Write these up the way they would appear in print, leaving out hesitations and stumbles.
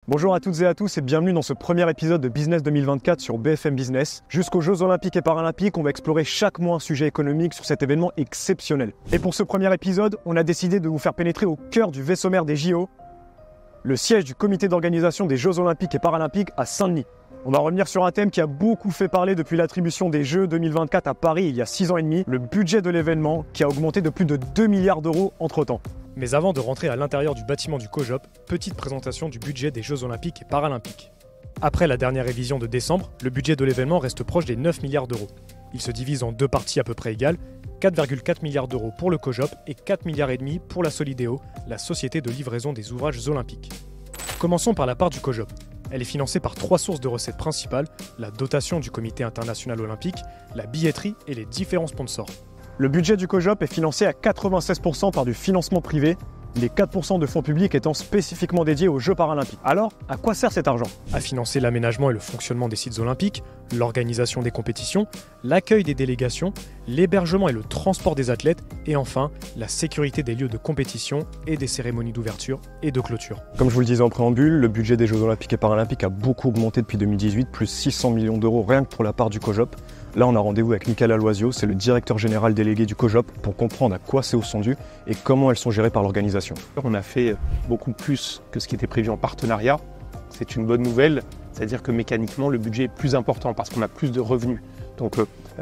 Bonjour à toutes et à tous et bienvenue dans ce premier épisode de Business 2024 sur BFM Business. Jusqu'aux Jeux Olympiques et Paralympiques, on va explorer chaque mois un sujet économique sur cet événement exceptionnel. Et pour ce premier épisode, on a décidé de vous faire pénétrer au cœur du vaisseau mère des JO, le siège du comité d'organisation des Jeux Olympiques et Paralympiques à Saint-Denis. On va revenir sur un thème qui a beaucoup fait parler depuis l'attribution des Jeux 2024 à Paris il y a 6 ans et demi, le budget de l'événement qui a augmenté de plus de 2 milliards d'euros entre-temps. Mais avant de rentrer à l'intérieur du bâtiment du COJOP, petite présentation du budget des Jeux Olympiques et Paralympiques. Après la dernière révision de décembre, le budget de l'événement reste proche des 9 milliards d'euros. Il se divise en deux parties à peu près égales, 4,4 milliards d'euros pour le COJOP et 4 milliards et demi pour la Solideo, la société de livraison des ouvrages olympiques. Commençons par la part du COJOP. Elle est financée par 3 sources de recettes principales, la dotation du Comité international olympique, la billetterie et les différents sponsors. Le budget du COJOP est financé à 96% par du financement privé, les 4% de fonds publics étant spécifiquement dédiés aux Jeux paralympiques. Alors, à quoi sert cet argent? À financer l'aménagement et le fonctionnement des sites olympiques, l'organisation des compétitions, l'accueil des délégations, l'hébergement et le transport des athlètes, et enfin, la sécurité des lieux de compétition et des cérémonies d'ouverture et de clôture. Comme je vous le disais en préambule, le budget des Jeux olympiques et paralympiques a beaucoup augmenté depuis 2018, plus 600 millions d'euros rien que pour la part du COJOP. Là, on a rendez-vous avec Nicolas Loisio, c'est le directeur général délégué du COJOP, pour comprendre à quoi ces hausses sont dues et comment elles sont gérées par l'organisation. On a fait beaucoup plus que ce qui était prévu en partenariat. C'est une bonne nouvelle, c'est-à-dire que mécaniquement, le budget est plus important parce qu'on a plus de revenus. Donc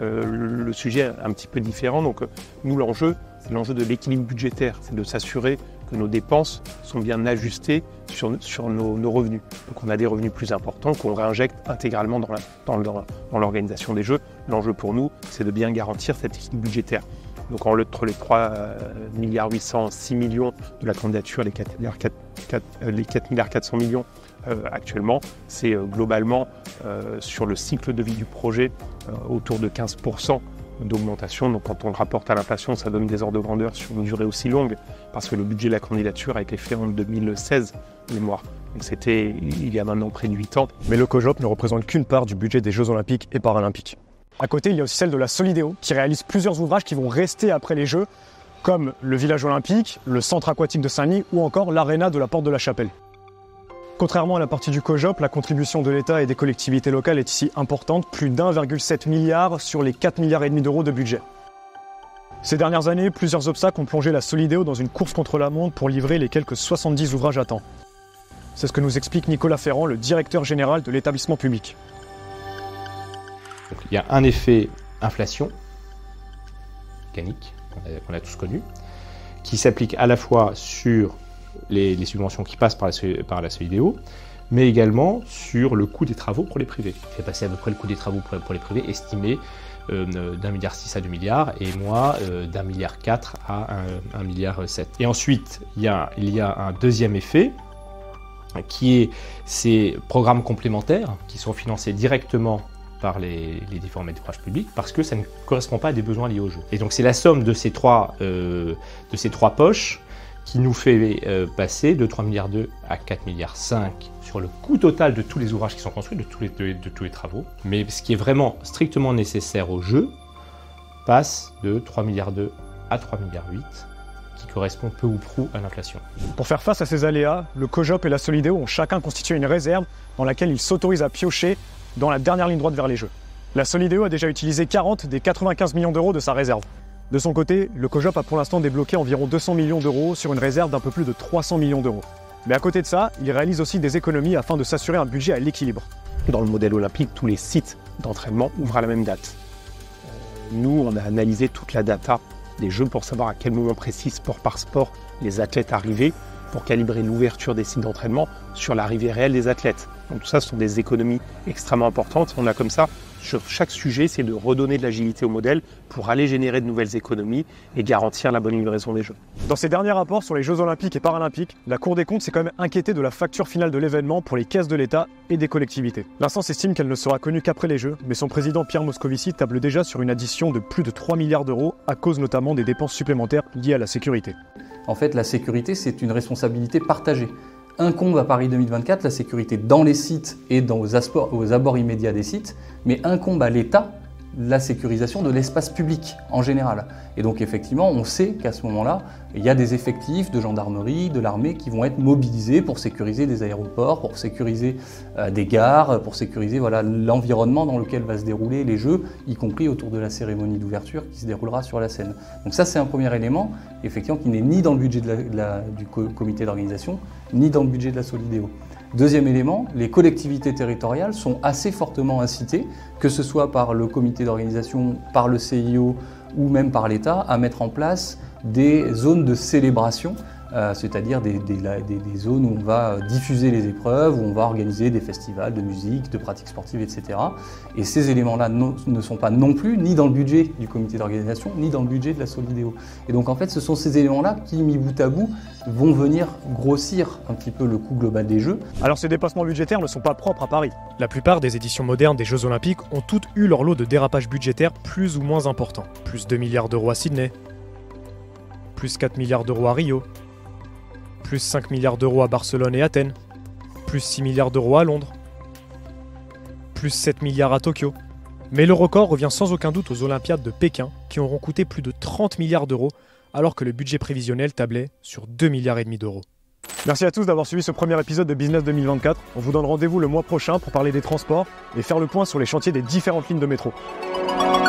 le sujet est un petit peu différent. Donc nous, l'enjeu, c'est l'enjeu de l'équilibre budgétaire, c'est de s'assurer que nos dépenses sont bien ajustées sur nos revenus. Donc on a des revenus plus importants qu'on réinjecte intégralement dans l'organisation des Jeux. L'enjeu pour nous, c'est de bien garantir cet équilibre budgétaire. Donc entre les 3,8 milliards 6 millions de la candidature, les 4 milliards 400 millions actuellement, c'est globalement sur le cycle de vie du projet autour de 15% d'augmentation. Donc quand on le rapporte à l'inflation, ça donne des ordres de grandeur sur une durée aussi longue, parce que le budget de la candidature a été fait en 2016, mémoire. Donc c'était il y a maintenant près de 8 ans. Mais le COJOP ne représente qu'une part du budget des Jeux olympiques et paralympiques. À côté, il y a aussi celle de la Solideo, qui réalise plusieurs ouvrages qui vont rester après les Jeux, comme le village olympique, le centre aquatique de Saint-Denis ou encore l'aréna de la Porte de la Chapelle. Contrairement à la partie du COJOP, la contribution de l'État et des collectivités locales est ici importante, plus d'1,7 milliard sur les 4 milliards et demi d'euros de budget. Ces dernières années, plusieurs obstacles ont plongé la Solideo dans une course contre la montre pour livrer les quelques 70 ouvrages à temps. C'est ce que nous explique Nicolas Ferrand, le directeur général de l'établissement public. Donc, il y a un effet inflation mécanique qu'on a tous connu, qui s'applique à la fois sur les subventions qui passent par la Solideo, mais également sur le coût des travaux pour les privés. Il fait passer à peu près le coût des travaux pour les privés estimé d'1,6 milliard à 2 milliards, et moi d'1,4 milliard à 1,7 milliard. Et ensuite, il y a un deuxième effet, qui est ces programmes complémentaires qui sont financés directement par les différents maîtres d'ouvrage publics, parce que ça ne correspond pas à des besoins liés au jeu. Et donc c'est la somme de ces trois poches qui nous fait passer de 3,2 milliards à 4,5 milliards sur le coût total de tous les ouvrages qui sont construits, de tous les travaux. Mais ce qui est vraiment strictement nécessaire au jeu passe de 3,2 milliards à 3,8 milliards, qui correspond peu ou prou à l'inflation. Pour faire face à ces aléas, le COJOP et la Solideo ont chacun constitué une réserve dans laquelle ils s'autorisent à piocher dans la dernière ligne droite vers les Jeux. La Solideo a déjà utilisé 40 des 95 millions d'euros de sa réserve. De son côté, le COJOP a pour l'instant débloqué environ 200 millions d'euros sur une réserve d'un peu plus de 300 millions d'euros. Mais à côté de ça, il réalise aussi des économies afin de s'assurer un budget à l'équilibre. Dans le modèle olympique, tous les sites d'entraînement ouvrent à la même date. Nous, on a analysé toute la data des Jeux pour savoir à quel moment précis, sport par sport, les athlètes arrivaient, pour calibrer l'ouverture des sites d'entraînement sur l'arrivée réelle des athlètes. Donc tout ça, ce sont des économies extrêmement importantes. On a comme ça, sur chaque sujet, c'est de redonner de l'agilité au modèle pour aller générer de nouvelles économies et garantir la bonne livraison des Jeux. Dans ses derniers rapports sur les Jeux olympiques et paralympiques, la Cour des comptes s'est quand même inquiétée de la facture finale de l'événement pour les caisses de l'État et des collectivités. L'instance estime qu'elle ne sera connue qu'après les Jeux, mais son président Pierre Moscovici table déjà sur une addition de plus de 3 milliards d'euros à cause notamment des dépenses supplémentaires liées à la sécurité. En fait, la sécurité, c'est une responsabilité partagée. Incombe à Paris 2024 la sécurité dans les sites et aux abords immédiats des sites, mais incombe à l'État la sécurisation de l'espace public en général. Et donc effectivement, on sait qu'à ce moment-là, il y a des effectifs de gendarmerie, de l'armée qui vont être mobilisés pour sécuriser des aéroports, pour sécuriser des gares, pour sécuriser l'environnement dans lequel va se dérouler les Jeux, y compris autour de la cérémonie d'ouverture qui se déroulera sur la scène. Donc ça, c'est un premier élément, effectivement, qui n'est ni dans le budget du comité d'organisation, ni dans le budget de la Solideo. Deuxième élément, les collectivités territoriales sont assez fortement incitées, que ce soit par le comité d'organisation, par le CIO ou même par l'État, à mettre en place des zones de célébration, c'est-à-dire des zones où on va diffuser les épreuves, où on va organiser des festivals de musique, de pratiques sportives, etc. Et ces éléments-là ne sont pas non plus ni dans le budget du comité d'organisation, ni dans le budget de la Solideo. Et donc en fait, ce sont ces éléments-là qui, mis bout à bout, vont venir grossir un petit peu le coût global des Jeux. Alors ces dépassements budgétaires ne sont pas propres à Paris. La plupart des éditions modernes des Jeux Olympiques ont toutes eu leur lot de dérapages budgétaires plus ou moins importants. Plus 2 milliards d'euros à Sydney, plus 4 milliards d'euros à Rio, plus 5 milliards d'euros à Barcelone et Athènes, plus 6 milliards d'euros à Londres, plus 7 milliards à Tokyo. Mais le record revient sans aucun doute aux Olympiades de Pékin, qui auront coûté plus de 30 milliards d'euros, alors que le budget prévisionnel tablait sur 2,5 milliards d'euros. Merci à tous d'avoir suivi ce premier épisode de Business 2024. On vous donne rendez-vous le mois prochain pour parler des transports et faire le point sur les chantiers des différentes lignes de métro.